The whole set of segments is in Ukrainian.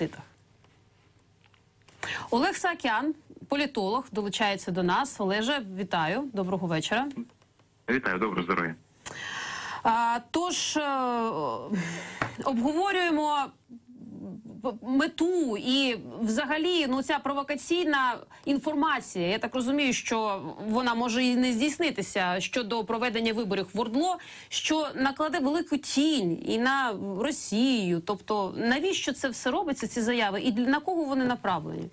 дефіцитах. Олег Саакян, політолог, долучається до нас. Олеже, вітаю. Доброго вечора. Вітаю, доброго здоров'я. Тож, обговорюємо мету і взагалі ця провокаційна інформація. Я так розумію, що вона може і не здійснитися щодо проведення виборів в ОРДЛО, що накладе велику тінь і на Росію. Тобто, навіщо це все робиться, ці заяви, і на кого вони направлені?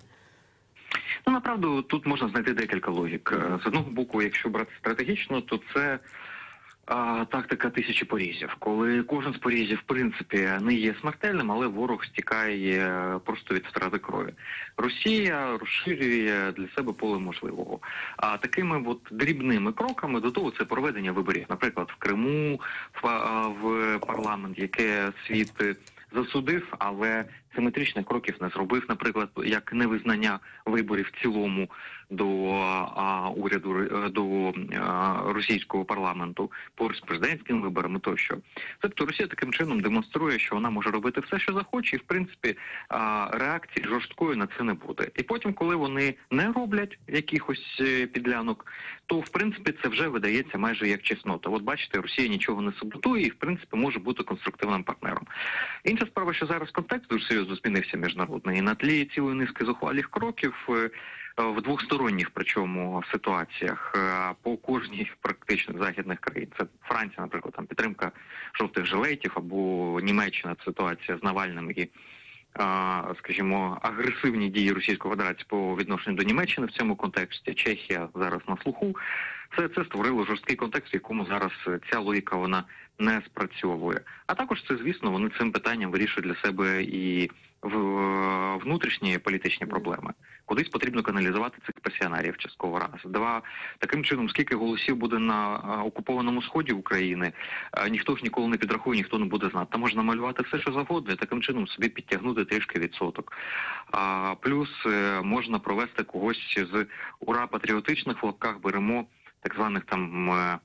Ну, направду, тут можна знайти декілька логік. З одного боку, якщо брати стратегічно, то це тактика тисячі порізів. Коли кожен з порізів, в принципі, не є смертельним, але ворог стікає просто від втрати крові. Росія розширює для себе поле можливого. А такими от дрібними кроками до того це проведення виборів. Наприклад, в Криму, в парламент, яке світ засудив, але симетричних кроків не зробив, наприклад, як невизнання виборів в цілому до уряду, до російського парламенту, поруч з президентськими виборами тощо. Тобто Росія таким чином демонструє, що вона може робити все, що захоче, і, в принципі, реакції жорсткої на це не буде. І потім, коли вони не роблять якихось підлянок, то, в принципі, це вже видається майже як чеснота. От бачите, Росія нічого не саботує і, в принципі, може бути конструктивним партнером. Інша справа, що зараз контекст дуже серйозно змінився міжнародний. І на тлі цілої низки зухвалих кроків в двосторонніх, причому, ситуаціях по кожній практично західних країн. Це Франція, наприклад, там підтримка жовтих жилетів, або Німеччина, ситуація з Навальним і, скажімо, агресивні дії Російської Федерації по відношенню до Німеччини в цьому контексті. Чехія зараз на слуху. Це створило жорсткий контекст, в якому зараз ця логіка, вона не спрацьовує. А також це, звісно, вони цим питанням вирішують для себе і внутрішні політичні проблеми. Кудись потрібно каналізувати цих пасіонарів частково раз. Два, таким чином, скільки голосів буде на окупованому сході України, ніхто ж ніколи не підрахує, ніхто не буде знати. Там можна малювати все, що завгодно, і таким чином собі підтягнути трішки відсоток. Плюс можна провести когось з ура-патріотичних, в лапках беремо, так званих там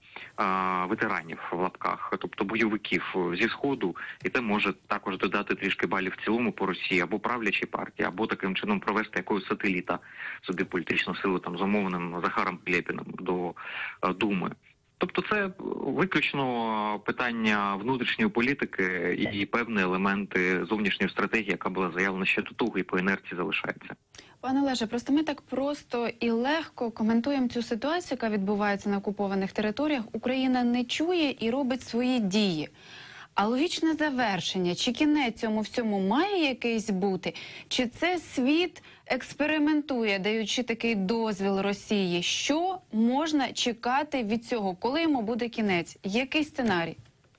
ветеранів в лапках, тобто бойовиків зі Сходу, і це може також додати трішки балів в цілому по Росії, або правлячій партії, або таким чином провести якогось сателіта собі політичну силу, там, замовним Захаром Пілєпіним до Думи. Тобто це виключно питання внутрішньої політики і певні елементи зовнішньої стратегії, яка була заявлена ще до того і по інерції залишається. Пане Олеже, просто ми так просто і легко коментуємо цю ситуацію, яка відбувається на окупованих територіях. Україна не чує і робить свої дії. А логічне завершення, чи кінець цьому всьому має якийсь бути? Чи це світ експериментує, даючи такий дозвіл Росії? Що можна чекати від цього? Коли йому буде кінець? Який сценарій?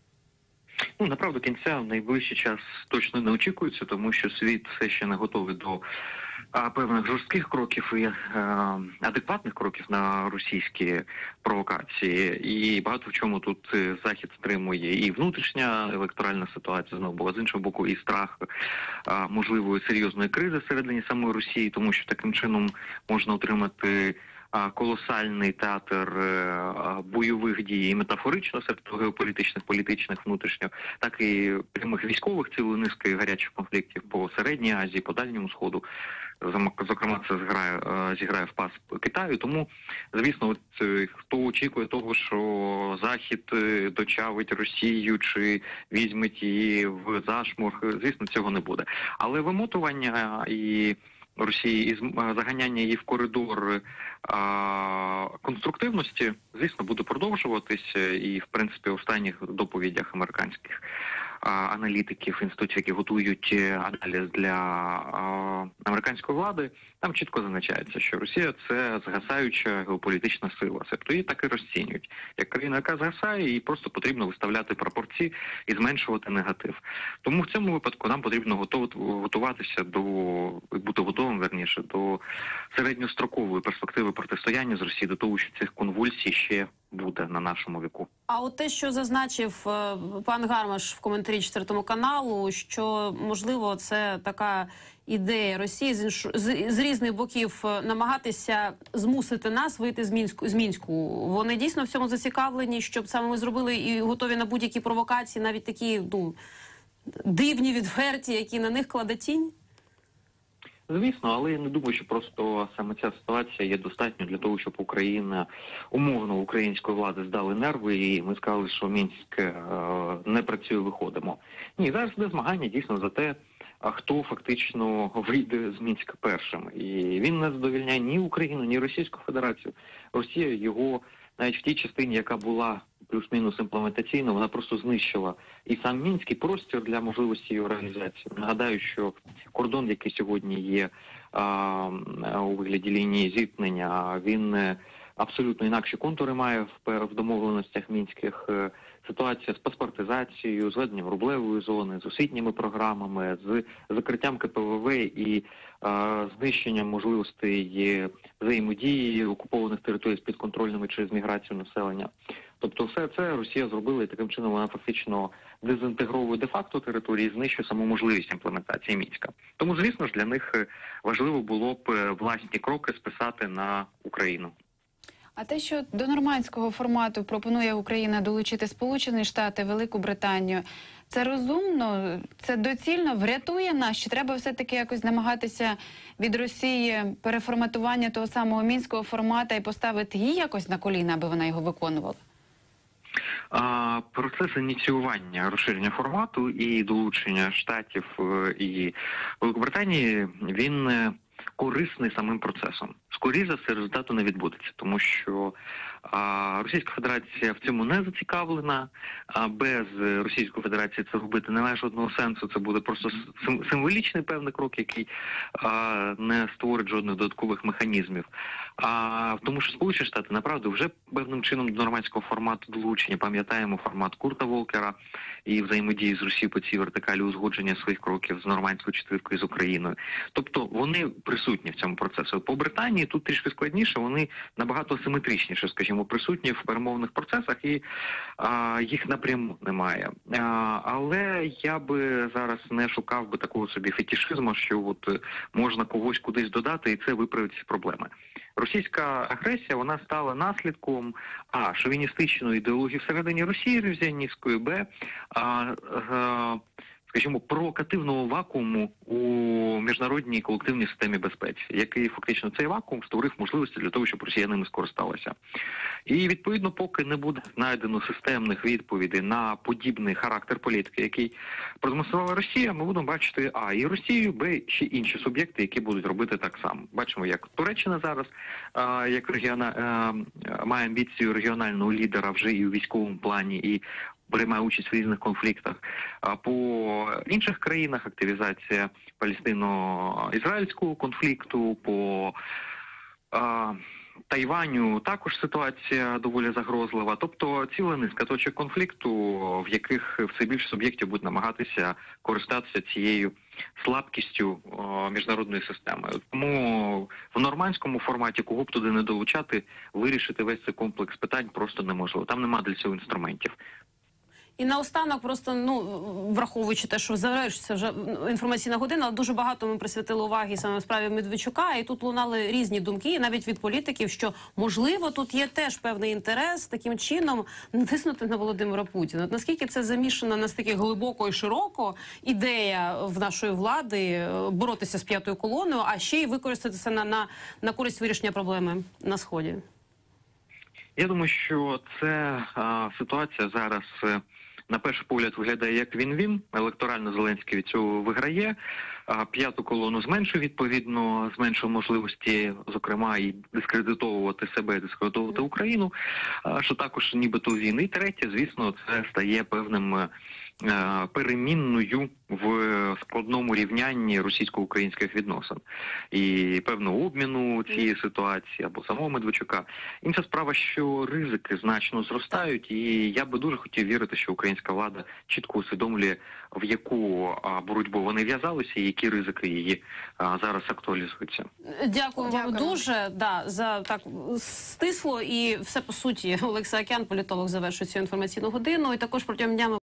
Ну, направду, кінця в найближчий час точно не очікується, тому що світ все ще не готовий до певних жорстких кроків і адекватних кроків на російські провокації. І багато в чому тут Захід стримує і внутрішня електоральна ситуація, знову була, з іншого боку, і страх можливої серйозної кризи всередині самої Росії, тому що таким чином можна отримати колосальний театр бойових дій і метафорично, себто геополітичних, політичних, внутрішньо, так і прямих військових, цілої низки гарячих конфліктів по Середній Азії, по Дальньому Сходу. Зокрема, це зіграє в пас Китаю. Тому, звісно, хто очікує того, що Захід дочавить Росію чи візьметь її в зашморг, звісно, цього не буде. Але вимотування і Росії і заганяння її в коридор конструктивності, звісно, буде продовжуватися. І, в принципі, в останніх доповідях американських аналітиків, інститутів, які готують аналіз для американської влади, там чітко зазначається, що Росія – це згасаюча геополітична сила. Тобто її так і розцінюють. Як країна, яка згасає, їй просто потрібно виставляти пропорції і зменшувати негатив. Тому в цьому випадку нам потрібно готуватися бути готовим, верніше, до середньострокової перспективи протистояння з Росією, до того, що цих конвульсій ще буде на нашому віку. А от те, що зазначив пан Гармаш в коментарі 4 каналу, що, можливо, це така ідея Росії з різних боків намагатися змусити нас вийти з Мінську. Вони дійсно в цьому зацікавлені, щоб саме ми зробили і готові на будь-які провокації, навіть такі, дивні, відверті, які на них кладе тінь? Звісно, але я не думаю, що просто саме ця ситуація є достатньо для того, щоб Україна, умовно, української влади здали нерви, і ми сказали, що Мінськ не працює, виходимо. Ні, зараз йде змагання дійсно за те, хто фактично вийде з Мінська першим. І він не задовільняє ні Україну, ні Російську Федерацію. Росія його навіть в тій частині, яка була плюс-мінус імплементаційна, вона просто знищила і сам Мінський простір для можливості його реалізації. Нагадаю, що кордон, який сьогодні є у вигляді лінії зіткнення, він абсолютно інакші контури має в домовленостях мінських. Ситуація з паспортизацією, з веденням рублевої зони, з освітніми програмами, з закриттям КПВВ і знищенням можливостей взаємодії окупованих територій з підконтрольними через міграцію населення. Тобто все це Росія зробила, і таким чином вона фактично дезінтегровує де-факто території і знищує саму можливість імплементації Мінська. Тому, звісно ж, для них важливо було б власні кроки списати на Україну. А те, що до нормандського формату пропонує Україна долучити Сполучені Штати, Велику Британію, це розумно, це доцільно, врятує нас? Чи треба все-таки якось намагатися від Росії переформатування того самого мінського формату і поставити її якось на коліна, аби вона його виконувала? Процес ініціювання розширення формату і долучення Штатів і Великобританії, він корисний самим процесом. Скоріше за все, результату не відбудеться, тому що Російська Федерація в цьому не зацікавлена, без Російської Федерації це робити не має жодного сенсу, це буде просто символічний певний крок, який не створить жодних додаткових механізмів. Тому що Сполучені Штати, направду, вже певним чином до нормандського формату долучення, пам'ятаємо формат Курта Волкера і взаємодії з Росією по цій вертикалі узгодження своїх кроків з нормандською четвіркою з Україною. Тобто вони присутні в цьому процесі. По Британії тут трішки складніше, вони набагато асиметричніше, скажімо, присутні в перемовних процесах, і їх напряму немає. Але я би зараз не шукав би такого собі фетішизму, що от можна когось кудись додати, і це виправить ці проблеми. Російська агресія, вона стала наслідком шовіністичної ідеології всередині Росії ревізіоністської, скажімо, провокативного вакууму у міжнародній колективній системі безпеки, який фактично цей вакуум створив можливості для того, щоб росіяни ними скористалися. І, відповідно, поки не буде знайдено системних відповідей на подібний характер політики, який продемонструвала Росія, ми будемо бачити і Росію, ще інші суб'єкти, які будуть робити так само. Бачимо, як Туреччина зараз, як має амбіцію регіонального лідера вже і у військовому плані, і приймає участь в різних конфліктах. По інших країнах активізація палестино-ізраїльського конфлікту, по Тайваню також ситуація доволі загрозлива. Тобто ціла низка точок конфлікту, в яких все більше суб'єктів будуть намагатися користатися цією слабкістю міжнародної системи. Тому в нормандському форматі, кого б туди не долучати, вирішити весь цей комплекс питань просто неможливо. Там немає для цього інструментів. І наостанок, просто, враховуючи те, що завершиться вже інформаційна година, але дуже багато ми присвятили уваги саме справі Медведчука, і тут лунали різні думки, навіть від політиків, що, можливо, тут є теж певний інтерес таким чином натиснути на Володимира Путіна. От наскільки це замішана настільки глибоко і широко ідея в нашої влади боротися з п'ятою колоною, а ще й використати це на користь вирішення проблеми на Сході? Я думаю, що це ситуація зараз на перший погляд виглядає як він-він. Електорально Зеленський від цього виграє. П'яту колону зменшує, відповідно, зменшує можливості, зокрема, і дискредитовувати себе, дискредитовувати Україну, що також нібито він. І третє, звісно, це стає певним перемінною в складному рівнянні російсько-українських відносин і певного обміну цієї ситуації або самого Медведчука. Інша справа, що ризики значно зростають, і я би дуже хотів вірити, що українська влада чітко усвідомлює, в яку боротьбу вони в'язалися і які ризики її зараз актуалізуються. Дякую вам дуже за так стисло і все по суті. Олег Саакян, політолог, завершує цю інформаційну годину. І також протягом дня ми